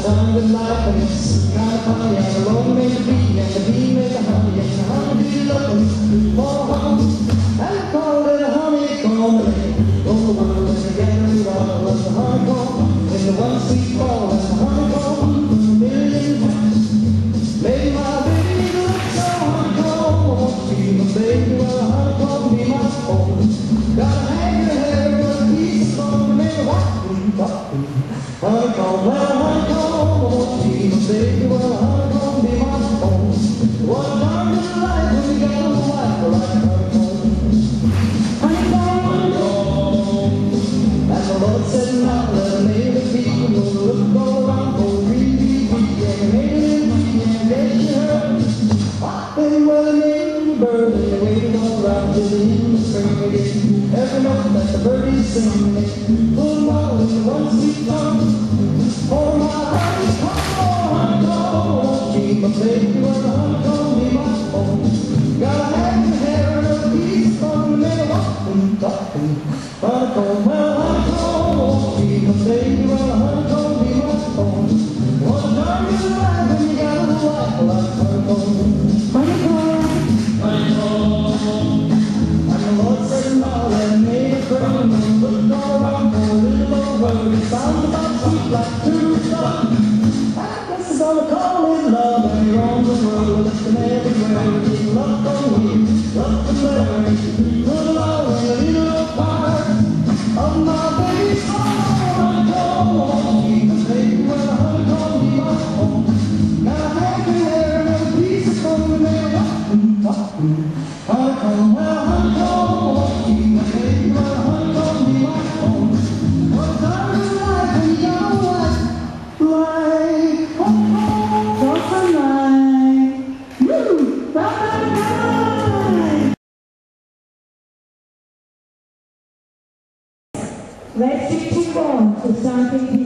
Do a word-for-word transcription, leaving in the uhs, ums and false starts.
time in life and it's kind of funny. I'm alone made the bee and the bee made the honey and the honey bee looking for a home and called it a honeycomb. And they go the world and they gather it all as the honeycomb in the one sweet fall and the honeycomb from a million hands made my baby look so honeycomb. I want to be my baby, well a honeycomb be my home. Got a hang in the hair with a piece of bone, made a walking, talking honeycomb, well honeycomb, I want to be my baby, well honeycomb be my home. What a time in life when you got a wife like honeycomb. Honeycomb, honeycomb. And the Lord said now let a native people look go around for three feet and made it in feet and get you hurt. Hot they well a native bird and they waited all around till the end of spring again. Every note that the birdies sing, they pull them all in the one sweet tongue. For my honeycomb, oh honeycomb, won't keep my baby, well honeycomb be my home. Got a hat and hair and a piece of bone, and they're walking, talking honeycomb, well honeycomb, won't keep my baby, well honeycomb be my home. What a darn good life when you got a wife like honeycomb. Honeycomb, honeycomb. And the Lord said no, and made a crown and looked all around for a little old bird. It sounds about sweet like two stars. I guess I'm gonna call it love, and you're on the road, looking everywhere. Keep luck on you, luck and learn. Put it all in a little part of my baby's heart. Honeycomb, keep my baby, well honeycomb be my home. Got a happy hair and a piece of bone, and they're walking, talking honeycomb, well honeycomb, keep my baby, well honeycomb be my home. What time is life when you got a wife like honeycomb? Johnstone life. Woo! Bye-bye! Let's get you on to something.